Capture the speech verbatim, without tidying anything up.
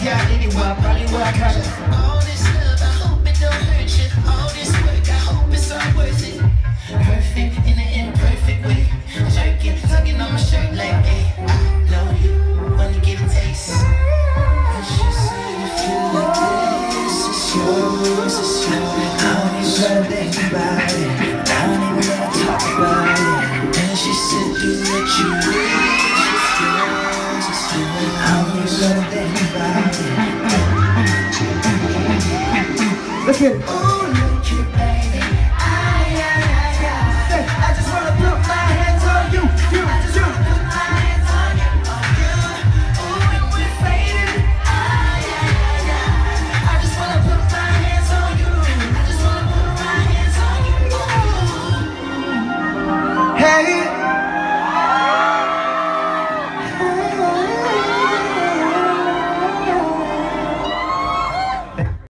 Yeah, anyway, I probably work out. All this love, I hope it don't hurt you. All this work, I hope it's all worth it. Perfect in an imperfect way. Jerking, tugging on my shirt like, hey, I know you wanna get a taste. I should say if you like this, it's yours, it's yours. I don't even wanna think about it. I don't even wanna talk about it. And she said, do what you wish. It's yours, it's yours. I don't even wanna think about it. Look at